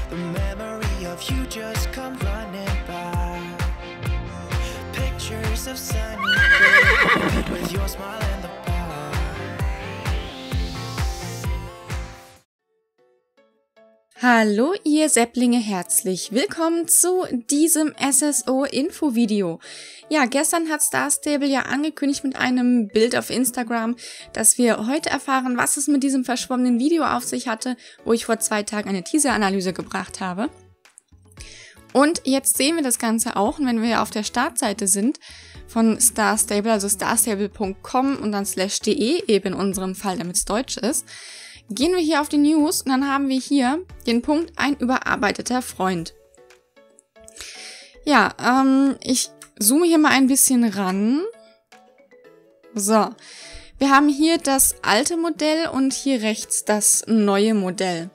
The memory of you just come running by. Pictures of sunny days with your smile and the bar. Hallo ihr Sepplinge, herzlich willkommen zu diesem SSO-Info-Video. Ja, gestern hat Star Stable ja angekündigt mit einem Bild auf Instagram, dass wir heute erfahren, was es mit diesem verschwommenen Video auf sich hatte, wo ich vor 2 Tagen eine Teaser-Analyse gebracht habe. Und jetzt sehen wir das Ganze auch, und wenn wir auf der Startseite sind von Star Stable, also starstable.com und dann /de, eben in unserem Fall, damit es deutsch ist, gehen wir hier auf die News und dann haben wir hier den Punkt ein überarbeiteter Freund. Ja, ich zoome hier mal ein bisschen ran. So, wir haben hier das alte Modell und hier rechts das neue Modell.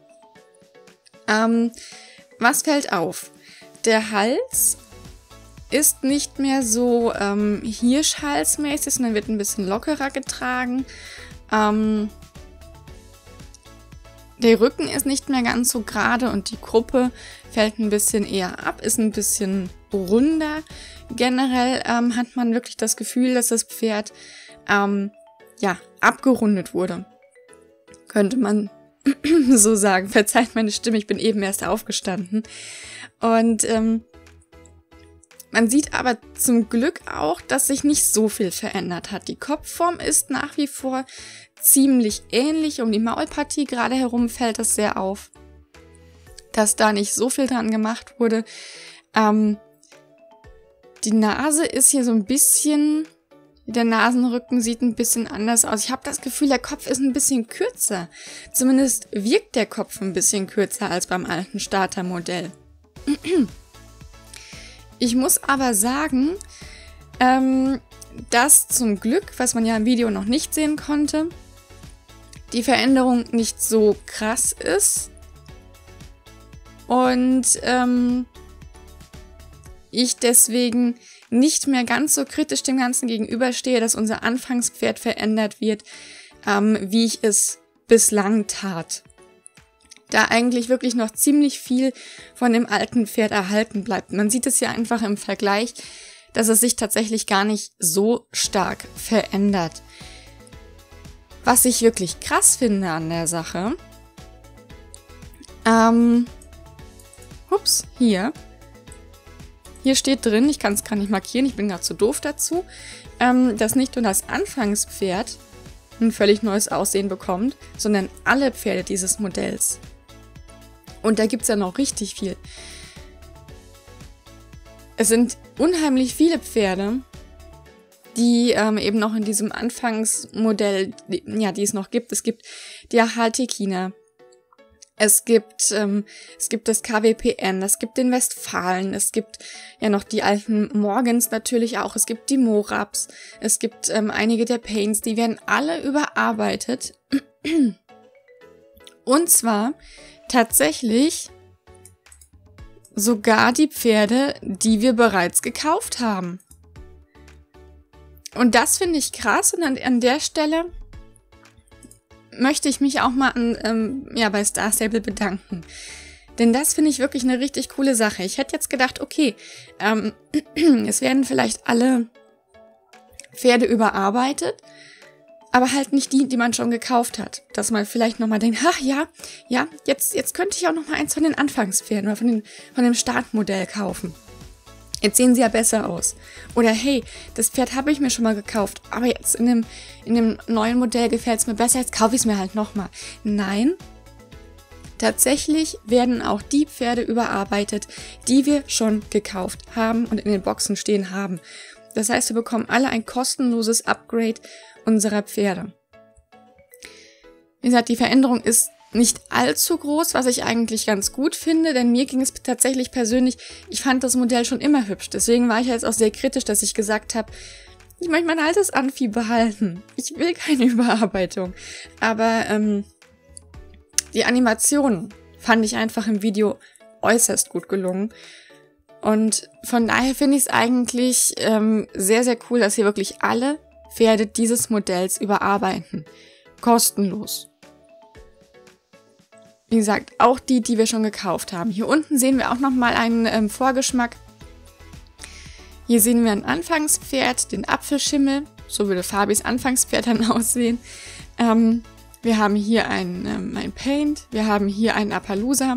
Was fällt auf? Der Hals ist nicht mehr so hirschhalsmäßig, sondern wird ein bisschen lockerer getragen. Der Rücken ist nicht mehr ganz so gerade und die Gruppe fällt ein bisschen eher ab, ist ein bisschen runder. Generell hat man wirklich das Gefühl, dass das Pferd abgerundet wurde. Könnte man so sagen. Verzeiht meine Stimme, ich bin eben erst aufgestanden. Und man sieht aber zum Glück auch, dass sich nicht so viel verändert hat. Die Kopfform ist nach wie vor ziemlich ähnlich. Um die Maulpartie gerade herum fällt es sehr auf, dass da nicht so viel dran gemacht wurde. Die Nase ist hier so ein bisschen, der Nasenrücken sieht ein bisschen anders aus. Ich habe das Gefühl, der Kopf ist ein bisschen kürzer. Zumindest wirkt der Kopf ein bisschen kürzer als beim alten Startermodell. Ich muss aber sagen, dass zum Glück, was man ja im Video noch nicht sehen konnte, die Veränderung nicht so krass ist und ich deswegen nicht mehr ganz so kritisch dem Ganzen gegenüberstehe, dass unser Anfangspferd verändert wird, wie ich es bislang tat. Da eigentlich wirklich noch ziemlich viel von dem alten Pferd erhalten bleibt. Man sieht es ja einfach im Vergleich, dass es sich tatsächlich gar nicht so stark verändert. Was ich wirklich krass finde an der Sache, hier steht drin, ich kann es gar nicht markieren, ich bin gerade zu doof dazu, dass nicht nur das Anfangspferd ein völlig neues Aussehen bekommt, sondern alle Pferde dieses Modells. Und da gibt es ja noch richtig viel. Es sind unheimlich viele Pferde, die eben noch in diesem Anfangsmodell, die es noch gibt. Es gibt die Haltekiner, es gibt das KWPN, es gibt den Westfalen, es gibt ja noch die alten Morgens natürlich auch, es gibt die Moraps, es gibt einige der Pains, die werden alle überarbeitet. Und zwar tatsächlich sogar die Pferde, die wir bereits gekauft haben. Und das finde ich krass, und an der Stelle möchte ich mich auch mal bei Star Stable bedanken. Denn das finde ich wirklich eine richtig coole Sache. Ich hätte jetzt gedacht, okay, es werden vielleicht alle Pferde überarbeitet, aber halt nicht die man schon gekauft hat. Dass man vielleicht nochmal denkt, ach ja, jetzt könnte ich auch nochmal eins von den Anfangspferden oder von dem Startmodell kaufen. Jetzt sehen sie ja besser aus. Oder hey, das Pferd habe ich mir schon mal gekauft, aber jetzt in dem neuen Modell gefällt es mir besser, jetzt kaufe ich es mir halt nochmal. Nein, tatsächlich werden auch die Pferde überarbeitet, die wir schon gekauft haben und in den Boxen stehen haben. Das heißt, wir bekommen alle ein kostenloses Upgrade unserer Pferde. Wie gesagt, die Veränderung ist nicht allzu groß, was ich eigentlich ganz gut finde, denn mir ging es tatsächlich persönlich, ich fand das Modell schon immer hübsch. Deswegen war ich jetzt auch sehr kritisch, dass ich gesagt habe, ich möchte mein altes Anvieh behalten. Ich will keine Überarbeitung. Aber die Animationen fand ich einfach im Video äußerst gut gelungen. Und von daher finde ich es eigentlich sehr, sehr cool, dass hier wirklich alle Pferde dieses Modells überarbeiten. Kostenlos. Wie gesagt, auch die wir schon gekauft haben. Hier unten sehen wir auch nochmal einen Vorgeschmack. Hier sehen wir ein Anfangspferd, den Apfelschimmel. So würde Fabis Anfangspferd dann aussehen. Wir haben hier ein Paint. Wir haben hier einen Appaloosa.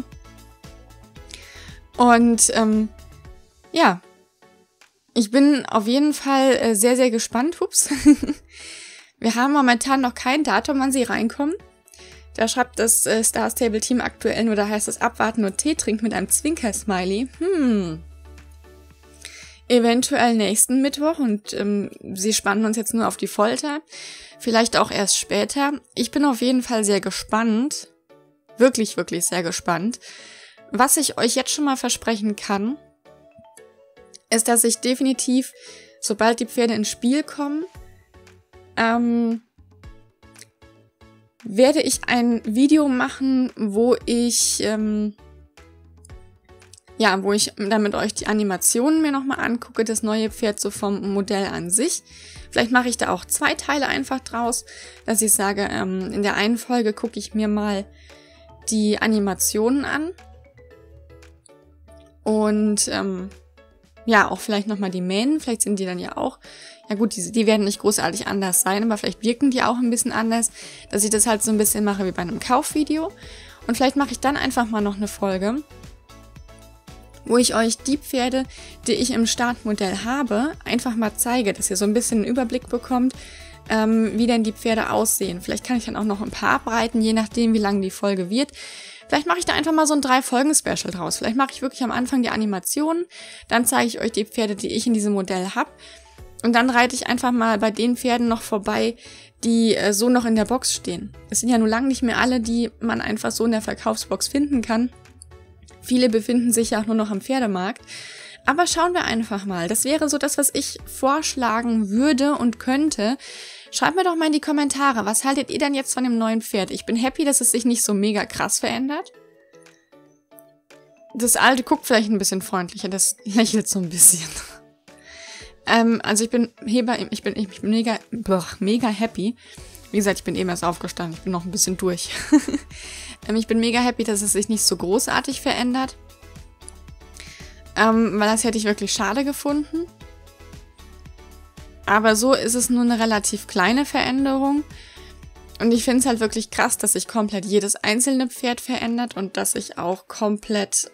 Und ja, ich bin auf jeden Fall sehr, sehr gespannt. Ups. Wir haben momentan noch kein Datum, wann sie reinkommen. Da schreibt das Star Stable Team aktuell nur, da heißt es abwarten und Tee trinken mit einem Zwinker-Smiley. Eventuell nächsten Mittwoch und sie spannen uns jetzt nur auf die Folter. Vielleicht auch erst später. Ich bin auf jeden Fall sehr gespannt. Wirklich, wirklich sehr gespannt. Was ich euch jetzt schon mal versprechen kann, ist, dass ich definitiv, sobald die Pferde ins Spiel kommen, werde ich ein Video machen, wo ich dann mit euch die Animationen mir nochmal angucke, das neue Pferd so vom Modell an sich. Vielleicht mache ich da auch 2 Teile einfach draus, dass ich sage, in der einen Folge gucke ich mir mal die Animationen an. Und ja, auch vielleicht nochmal die Mähnen, vielleicht sind die dann ja auch, ja gut, die werden nicht großartig anders sein, aber vielleicht wirken die auch ein bisschen anders, dass ich das halt so ein bisschen mache wie bei einem Kaufvideo. Und vielleicht mache ich dann einfach mal noch eine Folge, wo ich euch die Pferde, die ich im Startmodell habe, einfach mal zeige, dass ihr so ein bisschen einen Überblick bekommt, wie denn die Pferde aussehen. Vielleicht kann ich dann auch noch ein paar abreiten, je nachdem, wie lang die Folge wird. Vielleicht mache ich da einfach mal so ein 3-Folgen-Special draus. Vielleicht mache ich wirklich am Anfang die Animationen, dann zeige ich euch die Pferde, die ich in diesem Modell habe. Und dann reite ich einfach mal bei den Pferden noch vorbei, die so noch in der Box stehen. Es sind ja nur lange nicht mehr alle, die man einfach so in der Verkaufsbox finden kann. Viele befinden sich ja auch nur noch am Pferdemarkt. Aber schauen wir einfach mal. Das wäre so das, was ich vorschlagen würde und könnte. Schreibt mir doch mal in die Kommentare, was haltet ihr denn jetzt von dem neuen Pferd? Ich bin happy, dass es sich nicht so mega krass verändert. Das alte guckt vielleicht ein bisschen freundlicher, das lächelt so ein bisschen. Also ich bin mega happy. Wie gesagt, ich bin eben erst aufgestanden, ich bin noch ein bisschen durch. Ich bin mega happy, dass es sich nicht so großartig verändert. Weil das hätte ich wirklich schade gefunden. Aber so ist es nur eine relativ kleine Veränderung. Und ich finde es halt wirklich krass, dass sich komplett jedes einzelne Pferd verändert und dass sich auch komplett,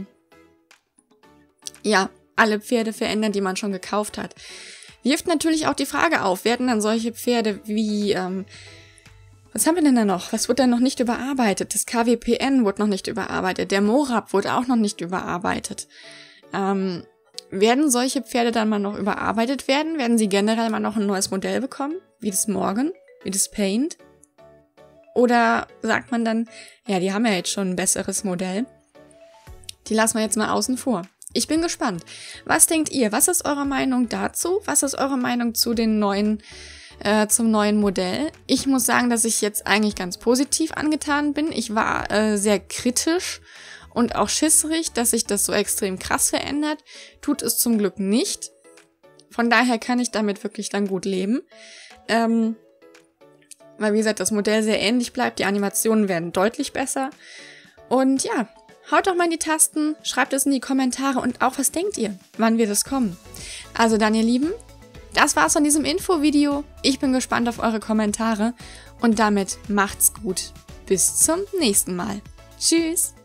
alle Pferde verändern, die man schon gekauft hat. Wirft natürlich auch die Frage auf, werden dann solche Pferde wie, was haben wir denn da noch? Was wird denn noch nicht überarbeitet? Das KWPN wurde noch nicht überarbeitet. Der Morab wurde auch noch nicht überarbeitet. Werden solche Pferde dann mal noch überarbeitet werden? Werden sie generell mal noch ein neues Modell bekommen? Wie das Morgan? Wie das Paint? Oder sagt man dann, ja, die haben ja jetzt schon ein besseres Modell. Die lassen wir jetzt mal außen vor. Ich bin gespannt. Was denkt ihr? Was ist eure Meinung dazu? Was ist eure Meinung zu den zum neuen Modell? Ich muss sagen, dass ich jetzt eigentlich ganz positiv angetan bin. Ich war sehr kritisch und auch schisserig, dass sich das so extrem krass verändert. Tut es zum Glück nicht. Von daher kann ich damit wirklich dann gut leben. Weil wie gesagt, das Modell sehr ähnlich bleibt. Die Animationen werden deutlich besser. Und ja, haut doch mal in die Tasten, schreibt es in die Kommentare und auch, was denkt ihr, wann wird es kommen? Also dann, ihr Lieben, das war's von diesem Infovideo. Ich bin gespannt auf eure Kommentare und damit macht's gut. Bis zum nächsten Mal. Tschüss!